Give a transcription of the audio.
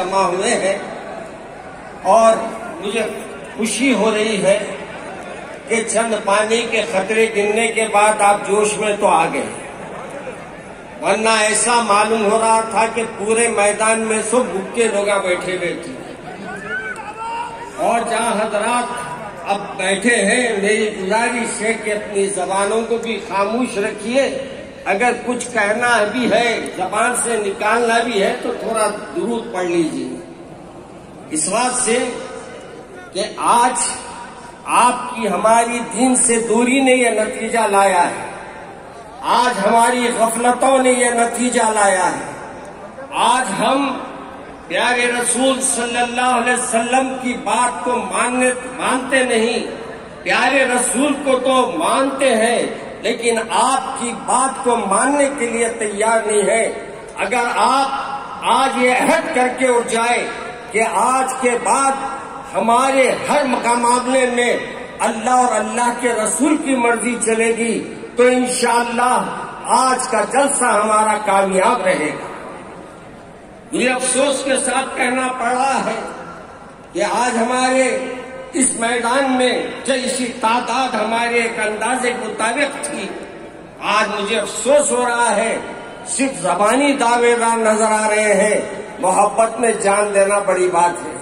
جمع ہوئے ہیں اور مجھے خوشی ہو رہی ہے کہ چند پانی کے خطرے گرنے کے بعد آپ جوش میں تو آ گئے، ورنہ ایسا معلوم ہو رہا تھا کہ پورے میدان میں سب بھوکے لوگ بیٹھے ہوئے تھے۔ اور جہاں حضرات اب بیٹھے ہیں، میری گزارش ہے کہ اپنی زبانوں کو بھی خاموش رکھیے، اگر کچھ کہنا بھی ہے، زبان سے نکالنا بھی ہے تو تھوڑا درود پڑھ لیجیے، اس بات سے کہ آج آپ کی ہماری دین سے دوری نے یہ نتیجہ لایا ہے، آج ہماری غفلتوں نے یہ نتیجہ لایا ہے۔ آج ہم پیارے رسول صلی اللہ علیہ وسلم کی بات کو مانتے نہیں، پیارے رسول کو تو مانتے ہیں لیکن آپ کی بات کو ماننے کے لیے تیار نہیں ہے۔ اگر آپ آج یہ عہد کر کے اٹھ جائے کہ آج کے بعد ہمارے ہر معاملے میں اللہ اور اللہ کے رسول کی مرضی چلے گی تو انشاءاللہ آج کا جلسہ ہمارا کامیاب رہے گا۔ مجھے افسوس کے ساتھ کہنا پڑ رہا ہے کہ آج ہمارے اس میدان میں جیسی تعداد ہمارے ایک اندازے کے مطابق تھی، آج مجھے افسوس ہو رہا ہے صرف زبانی دعوے دار نظر آ رہے ہیں۔ محبت میں جان دینا بڑی بات ہے۔